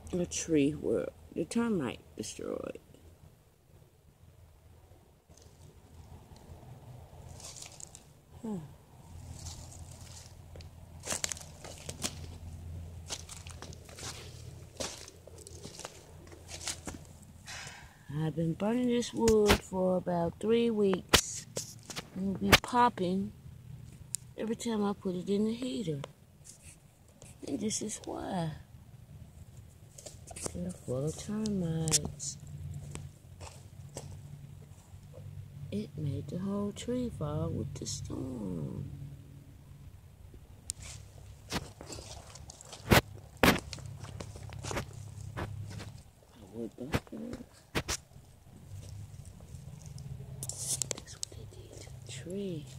a tree where the termite destroyed. I've been burning this wood for about 3 weeks. It'll be popping every time I put it in the heater. And this is why. They're full of termites. It made the whole tree fall with the storm. Wood bucket. That's what they did to the tree.